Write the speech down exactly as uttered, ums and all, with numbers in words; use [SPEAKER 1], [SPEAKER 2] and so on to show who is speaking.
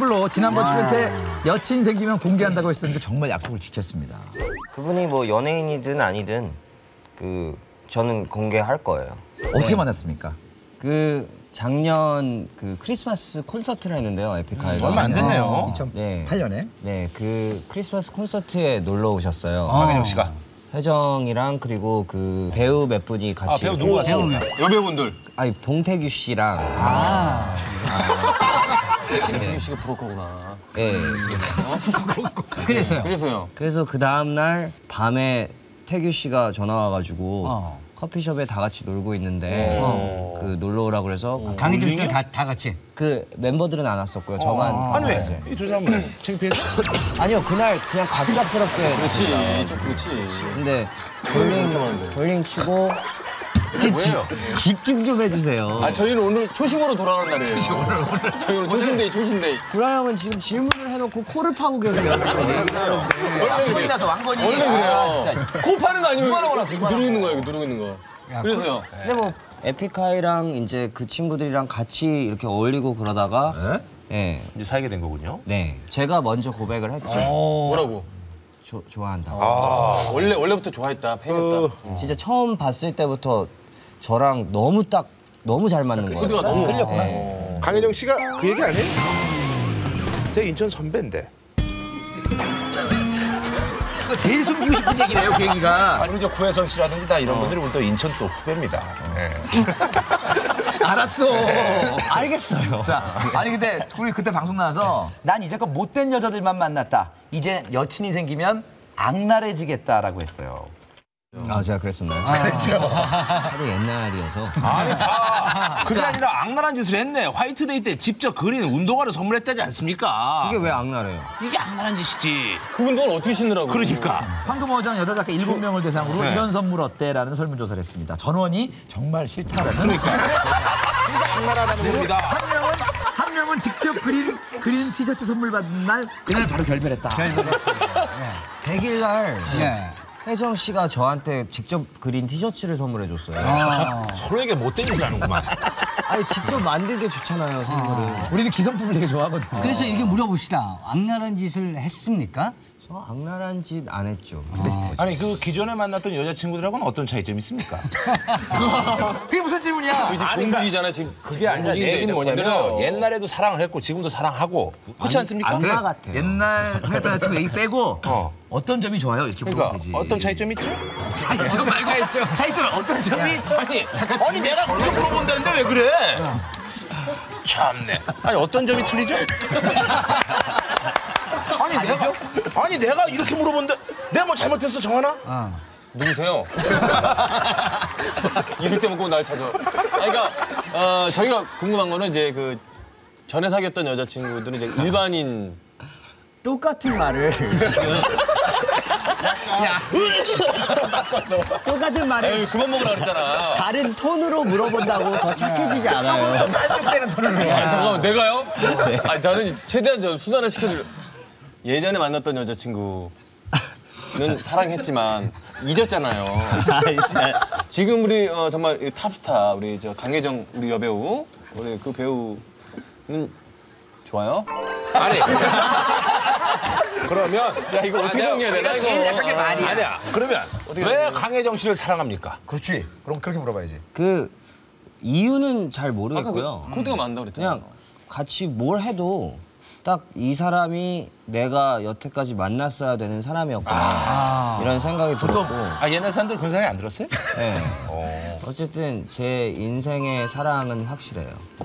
[SPEAKER 1] 댓글로 지난번 출연 때 여친 생기면 공개한다고 했었는데 정말 약속을 지켰습니다.
[SPEAKER 2] 그분이 뭐 연예인이든 아니든 그 저는 공개할 거예요.
[SPEAKER 1] 어떻게
[SPEAKER 2] 네.
[SPEAKER 1] 만났습니까?
[SPEAKER 2] 그 작년 그 크리스마스 콘서트를 했는데요, 에픽하이가.
[SPEAKER 3] 얼마 안 됐네요.
[SPEAKER 1] 이천팔 년에.
[SPEAKER 2] 네, 그 크리스마스 콘서트에 놀러 오셨어요.
[SPEAKER 3] 강혜정 씨가.
[SPEAKER 2] 혜정이랑 그리고 그 배우 몇 분이 같이.
[SPEAKER 3] 아, 배우 누구 왔어요? 여배우분들.
[SPEAKER 2] 아니, 봉태규 씨랑.
[SPEAKER 4] 아.
[SPEAKER 3] 태규 씨가 브로커구나.
[SPEAKER 2] 네.
[SPEAKER 4] 그래서요.
[SPEAKER 3] 그래서요.
[SPEAKER 2] 그래서 그 다음 날 밤에 태규 씨가 전화 와가지고
[SPEAKER 4] 어.
[SPEAKER 2] 커피숍에 다 같이 놀고 있는데
[SPEAKER 3] 어.
[SPEAKER 2] 그 놀러 오라고 그래서
[SPEAKER 4] 강혜정 씨랑 다, 다 같이.
[SPEAKER 2] 그 멤버들은 안 왔었고요. 저만.
[SPEAKER 3] 아니 왜?
[SPEAKER 2] 이제.
[SPEAKER 3] 이 두 사람은 창피해서?
[SPEAKER 2] 아니요, 그날 그냥 갑작스럽게.
[SPEAKER 3] 그렇지, 좀 그렇지.
[SPEAKER 2] 근데 볼링 볼링 치고
[SPEAKER 3] 뭐예요?
[SPEAKER 2] 집중 좀 해주세요.
[SPEAKER 3] 아, 저희는 오늘 초심으로 돌아가는 날이에요. 초심 오늘 오늘. 저희 오늘 초심데이, 초심데이.
[SPEAKER 2] 구라 형은 지금 질문을 해놓고 코를 파고 계세요.
[SPEAKER 1] 왕건이 나서 왕건이.
[SPEAKER 3] 원래 그래요.
[SPEAKER 1] 아, 진짜.
[SPEAKER 3] 코 파는 거 아니면
[SPEAKER 1] 이만하고 나서
[SPEAKER 3] 누르고 있는 거예요, 누르고 있는 거.
[SPEAKER 4] 야,
[SPEAKER 3] 그래서요.
[SPEAKER 2] 근데 뭐 에픽하이랑 이제 그 친구들이랑 같이 이렇게 어울리고 그러다가 예,
[SPEAKER 3] 이제 사귀게 된 거군요.
[SPEAKER 2] 네, 제가 먼저 고백을 했죠.
[SPEAKER 3] 뭐라고?
[SPEAKER 2] 조, 좋아한다.
[SPEAKER 3] 아, 원래 원래부터 좋아했다, 팬이었다.
[SPEAKER 2] 진짜 처음 봤을 때부터 저랑 너무 딱 너무 잘 맞는 거예요.
[SPEAKER 3] 코드가 너무
[SPEAKER 1] 끌렸구나.
[SPEAKER 3] 네.
[SPEAKER 5] 강혜정 씨가 그 얘기 안 해요? 제 인천 선배인데.
[SPEAKER 1] 이거 제일 숨기고 싶은 얘기래요, 그 얘기가.
[SPEAKER 5] 아니 저 구혜선 씨라든지 다 이런 분들이 또 인천 또 후배입니다. 네.
[SPEAKER 1] 알았어.
[SPEAKER 2] 알겠어요.
[SPEAKER 1] 자, 아니 근데 우리 그때 방송 나와서 난 이제껏 못된 여자들만 만났다. 이제 여친이 생기면 악랄해지겠다라고 했어요.
[SPEAKER 2] 아, 제가 그랬었나요? 그랬죠. 하도 옛날이어서.
[SPEAKER 5] 아니 다 그게 아니라 악랄한 짓을 했네. 화이트데이 때 직접 그린 운동화를 선물했다지 않습니까?
[SPEAKER 2] 이게 왜 악랄해요?
[SPEAKER 5] 이게 악랄한 짓이지.
[SPEAKER 3] 그 운동을 어떻게 신느라고.
[SPEAKER 5] 그러니까.
[SPEAKER 1] 황금어장 여자 작가 일곱 명을 대상으로
[SPEAKER 5] 네.
[SPEAKER 1] 이런 선물 어때?라는 설문조사를 했습니다. 전원이 정말 싫다라는.
[SPEAKER 5] 그러니까. 그래서 악랄하다는 겁니다.
[SPEAKER 1] 한 명은 한 명은 직접 그린 그린 티셔츠 선물 받는 날 그날 바로 결별했다.
[SPEAKER 2] 백 일 날
[SPEAKER 4] 네.
[SPEAKER 2] 혜정 씨가 저한테 직접 그린 티셔츠를 선물해 줬어요.
[SPEAKER 4] 아.
[SPEAKER 5] 서로에게 못된 짓을 하는구만.
[SPEAKER 2] 아니, 직접 만든 게 좋잖아요, 선물은.
[SPEAKER 1] 우리는 기성품을 되게 좋아하거든요.
[SPEAKER 4] 그래서 이렇게 물어봅시다. 악랄한 짓을 했습니까?
[SPEAKER 2] 저 악랄한 짓 안 했죠.
[SPEAKER 5] 아니 그 기존에 만났던 여자친구들하고는 어떤 차이점이 있습니까?
[SPEAKER 1] 그게 무슨 질문이야?
[SPEAKER 3] 이제 공국이잖아, 지금.
[SPEAKER 5] 그게 아니라 내
[SPEAKER 3] 공국인데
[SPEAKER 5] 얘기는 뭐냐면
[SPEAKER 3] 건드려요.
[SPEAKER 5] 옛날에도 사랑을 했고 지금도 사랑하고 그렇지 않습니까?
[SPEAKER 2] 안-
[SPEAKER 1] 그래,
[SPEAKER 2] 엄마 같아요.
[SPEAKER 1] 옛날 여자친구 얘기 빼고
[SPEAKER 5] 어.
[SPEAKER 1] 어떤 점이 좋아요? 이렇게
[SPEAKER 5] 그러니까
[SPEAKER 1] 물어보지.
[SPEAKER 5] 어떤 차이점 있죠?
[SPEAKER 1] 차이점 말고 차이점. 차이점 어떤 점이?
[SPEAKER 5] 아니, 아니 내가 그렇게 물어본다는데 왜 그래? 참네. 아니 어떤 점이 틀리죠? 아니 내가 아니 내가 이렇게 물어본데 내가 뭐 잘못했어, 정하나?
[SPEAKER 4] 어.
[SPEAKER 3] 누구세요? 이럴 때 먹고 날 찾아. 아, 그러니까 어, 저희가 궁금한 거는 이제 그 전에 사귀었던 여자친구들은 이제 일반인.
[SPEAKER 2] 똑같은 말을. 똑같은 말을
[SPEAKER 3] 에이, 그만 먹으라 그랬잖아.
[SPEAKER 2] 다른 톤으로 물어본다고 더 착해지지 않아요.
[SPEAKER 1] 깐족대는 톤으로.
[SPEAKER 3] 아, 잠깐만, 내가요? 아니, 나는 최대한 저 순환을 시켜줄. 예전에 만났던 여자친구는 사랑했지만 잊었잖아요. 지금 우리 어, 정말 이 탑스타 우리 저 강혜정 우리 여배우 우리 그 배우는 좋아요?
[SPEAKER 5] 아니. 그러면
[SPEAKER 3] 야, 이거 어떻게 정리해야 되나 이거?
[SPEAKER 1] 제일 약한 게 말이야.
[SPEAKER 5] 아니야. 그러면 왜 강혜정 씨를 사랑합니까?
[SPEAKER 1] 그렇지. 그럼 그렇게 물어봐야지.
[SPEAKER 2] 그 이유는 잘
[SPEAKER 3] 아까
[SPEAKER 2] 모르겠고요.
[SPEAKER 3] 그 코드가 맞는다 그랬잖아.
[SPEAKER 2] 그냥 같이 뭘 해도 딱 이 사람이 내가 여태까지 만났어야 되는 사람이었구나 이런 생각이 들었고.
[SPEAKER 5] 아 옛날 사람들 그런 생각이 안 들었어요?
[SPEAKER 2] 네. 어쨌든 제 인생의 사랑은 확실해요.